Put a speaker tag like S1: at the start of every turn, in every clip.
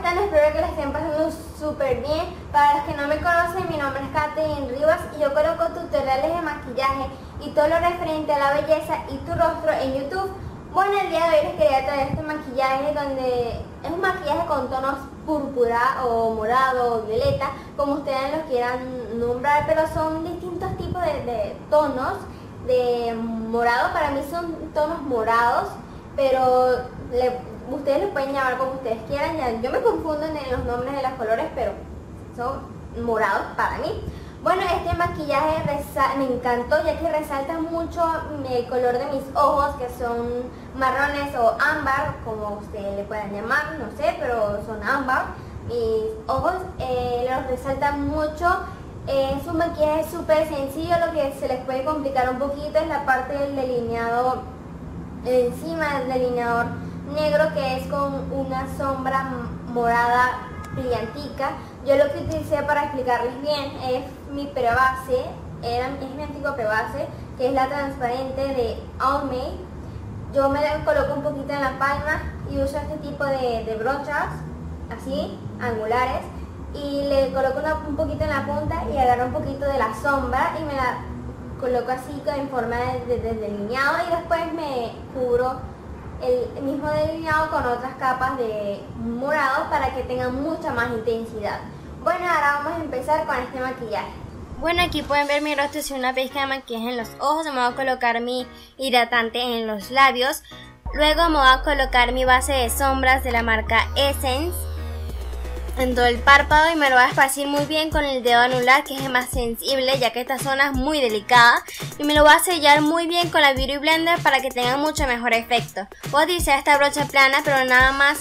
S1: están? Espero que la estén pasando súper bien. Para los que no me conocen, mi nombre es Katherine Rivas y yo coloco tutoriales de maquillaje y todo lo referente a la belleza y tu rostro en YouTube. Bueno, el día de hoy les quería traer este maquillaje donde es un maquillaje con tonos púrpura o morado o violeta, como ustedes lo quieran nombrar, pero son distintos tipos de tonos de morado. Para mí son tonos morados, pero ustedes los pueden llamar como ustedes quieran. Yo me confundo en los nombres de los colores, pero son morados para mí. Bueno, este maquillaje me encantó, ya que resalta mucho el color de mis ojos, que son marrones o ámbar, como ustedes le puedan llamar, no sé, pero son ámbar. Mis ojos los resaltan mucho. Es un maquillaje súper sencillo. Lo que se les puede complicar un poquito es la parte del delineado encima del delineador negro, que es con una sombra morada brillantica. Yo lo que utilicé, para explicarles bien, es mi prebase, es mi antigua prebase, que es la transparente de Almay. Yo me la coloco un poquito en la palma y uso este tipo de brochas, así, angulares, y le coloco un poquito en la punta y agarro un poquito de la sombra y me la coloco así en forma de delineado, y después me cubro el mismo delineado con otras capas de morado para que tengan mucha más intensidad. Bueno, ahora vamos a empezar con este maquillaje. Bueno, aquí pueden ver mi rostro sin una pizca de maquillaje en los ojos. Me voy a colocar mi hidratante en los labios. Luego me voy a colocar mi base de sombras de la marca Essence en todo el párpado y me lo voy a esparcir muy bien con el dedo anular, que es el más sensible, ya que esta zona es muy delicada, y me lo voy a sellar muy bien con la Beauty Blender para que tenga mucho mejor efecto. Voy a utilizar esta brocha plana, pero nada más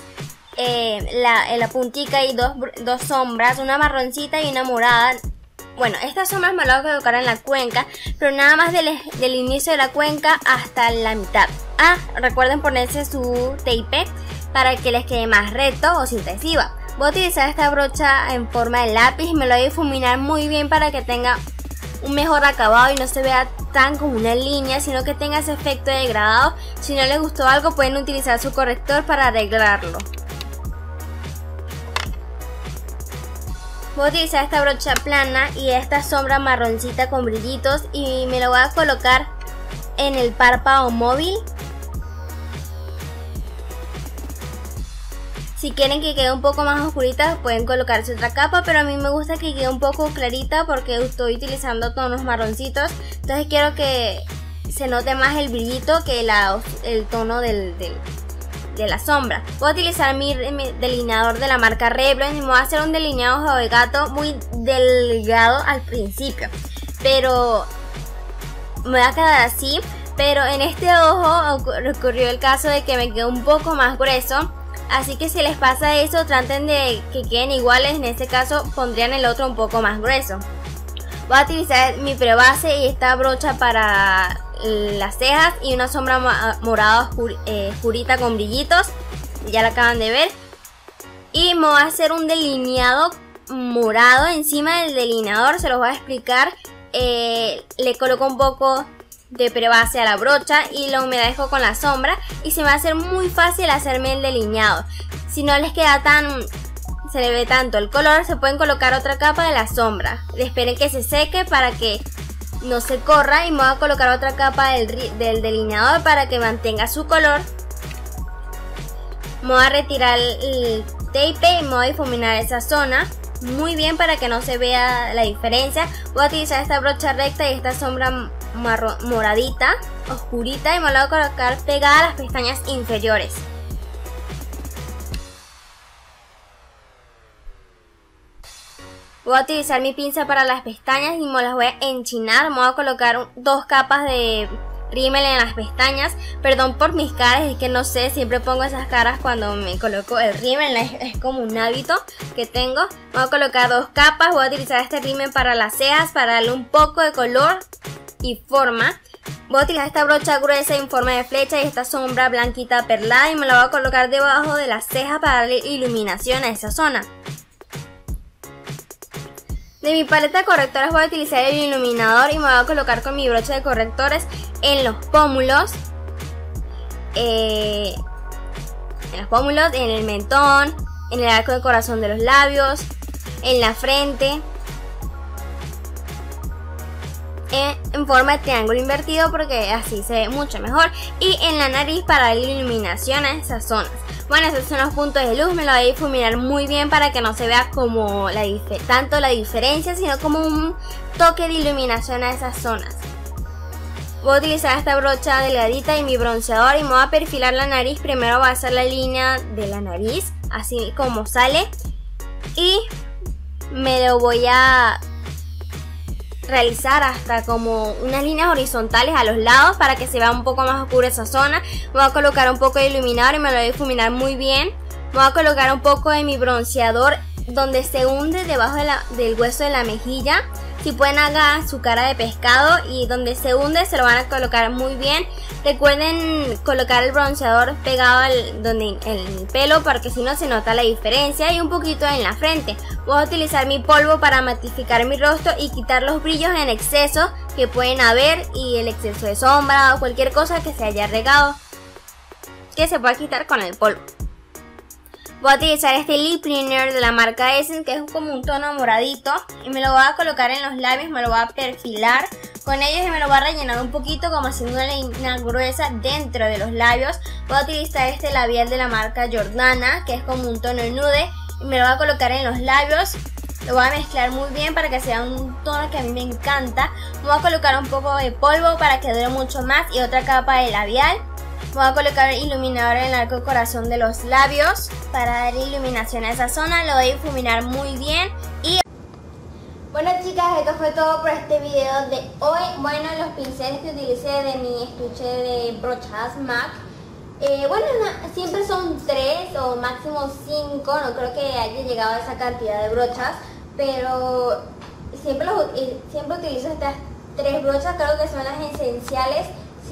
S1: la puntica y dos sombras, una marroncita y una morada. Bueno, estas sombras me las voy a colocar en la cuenca, pero nada más del inicio de la cuenca hasta la mitad. Recuerden ponerse su tape para que les quede más recto o sin adhesiva. Voy a utilizar esta brocha en forma de lápiz y me lo voy a difuminar muy bien para que tenga un mejor acabado y no se vea tan como una línea, sino que tenga ese efecto de degradado. Si no les gustó algo, pueden utilizar su corrector para arreglarlo. Voy a utilizar esta brocha plana y esta sombra marroncita con brillitos y me lo voy a colocar en el párpado móvil. Si quieren que quede un poco más oscurita, pueden colocarse otra capa, pero a mí me gusta que quede un poco clarita porque estoy utilizando tonos marroncitos. Entonces quiero que se note más el brillito que el tono de la sombra. Voy a utilizar mi delineador de la marca Revlon y me voy a hacer un delineado de gato muy delgado al principio, pero me va a quedar así. Pero en este ojo ocurrió el caso de que me quedó un poco más grueso. Así que si les pasa eso, traten de que queden iguales. En este caso pondrían el otro un poco más grueso. Voy a utilizar mi prebase y esta brocha para las cejas y una sombra morada oscurita con brillitos. Ya la acaban de ver. Y me voy a hacer un delineado morado encima del delineador. Se los voy a explicar. Le coloco un poco de prebase a la brocha y lo humedezco con la sombra y se me va a hacer muy fácil hacerme el delineado. Si no les queda se le ve tanto el color, se pueden colocar otra capa de la sombra. Esperen que se seque para que no se corra y me voy a colocar otra capa del delineador para que mantenga su color. Me voy a retirar el tape y me voy a difuminar esa zona muy bien para que no se vea la diferencia. Voy a utilizar esta brocha recta y esta sombra moradita, oscurita, y me la voy a colocar pegada a las pestañas inferiores. Voy a utilizar mi pinza para las pestañas y me las voy a enchinar. Me voy a colocar dos capas de rímel en las pestañas. Perdón por mis caras, es que no sé, siempre pongo esas caras cuando me coloco el rímel, es como un hábito que tengo. Voy a colocar dos capas. Voy a utilizar este rímel para las cejas para darle un poco de color y forma. Voy a utilizar esta brocha gruesa en forma de flecha y esta sombra blanquita perlada y me la voy a colocar debajo de las cejas para darle iluminación a esa zona. De mi paleta de correctores voy a utilizar el iluminador y me voy a colocar con mi brocha de correctores en los pómulos, en el mentón, en el arco de corazón de los labios, en la frente, en forma de triángulo invertido porque así se ve mucho mejor, y en la nariz para darle iluminación a esas zonas. Bueno, esos son los puntos de luz, me lo voy a difuminar muy bien para que no se vea como tanto la diferencia, sino como un toque de iluminación a esas zonas. Voy a utilizar esta brocha delgadita y mi bronceador y me voy a perfilar la nariz. Primero voy a hacer la línea de la nariz, así como sale, y me lo voy a realizar hasta como unas líneas horizontales a los lados para que se vea un poco más oscura esa zona. Voy a colocar un poco de iluminador y me lo voy a difuminar muy bien. Voy a colocar un poco de mi bronceador donde se hunde debajo del hueso de la mejilla. Si pueden, hagan su cara de pescado, y donde se hunde se lo van a colocar muy bien. Recuerden colocar el bronceador pegado en el pelo porque si no se nota la diferencia, y un poquito en la frente. Voy a utilizar mi polvo para matificar mi rostro y quitar los brillos en exceso que pueden haber, y el exceso de sombra o cualquier cosa que se haya regado, que se pueda quitar con el polvo. Voy a utilizar este lip liner de la marca Essence, que es como un tono moradito, y me lo voy a colocar en los labios, me lo voy a perfilar con ellos y me lo voy a rellenar un poquito como haciendo una línea gruesa dentro de los labios. Voy a utilizar este labial de la marca Jordana, que es como un tono nude, y me lo voy a colocar en los labios. Lo voy a mezclar muy bien para que sea un tono que a mí me encanta. Voy a colocar un poco de polvo para que dure mucho más y otra capa de labial. Voy a colocar iluminador en el arco de corazón de los labios para dar iluminación a esa zona. Lo voy a difuminar muy bien. Y bueno, chicas, esto fue todo por este video de hoy. Bueno, los pinceles que utilicé de mi estuche de brochas MAC, siempre son 3 o máximo 5. No creo que haya llegado a esa cantidad de brochas, pero siempre utilizo estas 3 brochas. Creo que son las esenciales.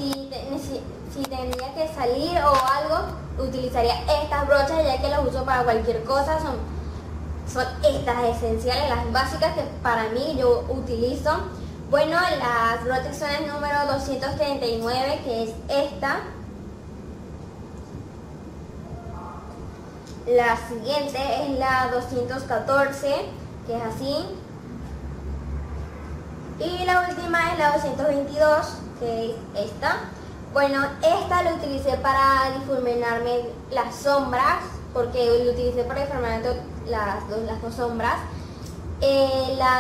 S1: Si tendría que salir o algo, utilizaría estas brochas, ya que las uso para cualquier cosa. Son estas esenciales, las básicas que para mí yo utilizo. Bueno, las brochas son el número 239, que es esta. La siguiente es la 214, que es así. Y la última es la 222, que es esta. Bueno, esta la utilicé para difuminarme las sombras, porque lo utilicé para difuminar las dos sombras. La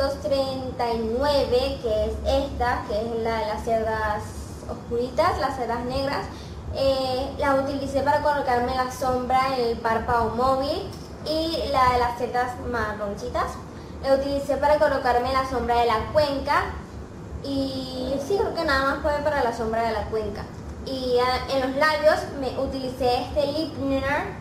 S1: 239, que es esta, que es la de las cerdas oscuritas, las cerdas negras, la utilicé para colocarme la sombra en el párpado móvil, y la de las cerdas marroncitas la utilicé para colocarme la sombra de la cuenca. Y sí, creo que nada más fue para la sombra de la cuenca. Y en los labios me utilicé este lip liner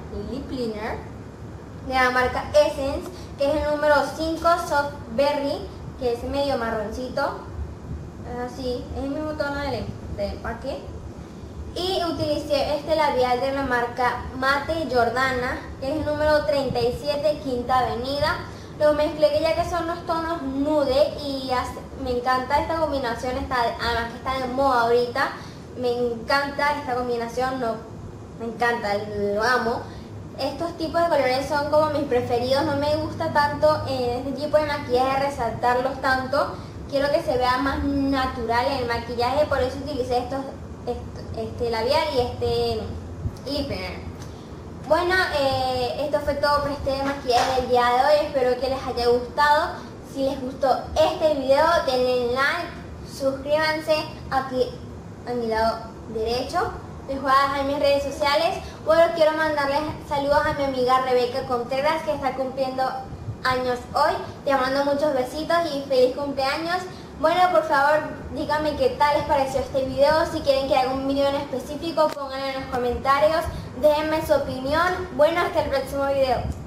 S1: de la marca Essence, que es el número 5 Soft Berry, que es medio marroncito. Así, es el mismo tono del empaque. Y utilicé este labial de la marca Mate Jordana, que es el número 37 Quinta Avenida. Lo mezclé ya que son los tonos nude, y me encanta esta combinación, además que está de moda ahorita. Me encanta esta combinación, me encanta, lo amo. Estos tipos de colores son como mis preferidos. No me gusta tanto en este tipo de maquillaje resaltarlos tanto. Quiero que se vea más natural en el maquillaje, por eso utilicé este labial y este lip liner. Bueno, esto fue todo por este maquillaje del día de hoy. Espero que les haya gustado. Si les gustó este video, denle like, suscríbanse aquí a mi lado derecho. Les voy a dejar mis redes sociales. Bueno, quiero mandarles saludos a mi amiga Rebeca Contreras, que está cumpliendo años hoy. Te mando muchos besitos y feliz cumpleaños. Bueno, por favor, díganme qué tal les pareció este video. Si quieren que haga un video en específico, pónganlo en los comentarios. Déjenme su opinión. Bueno, hasta el próximo video.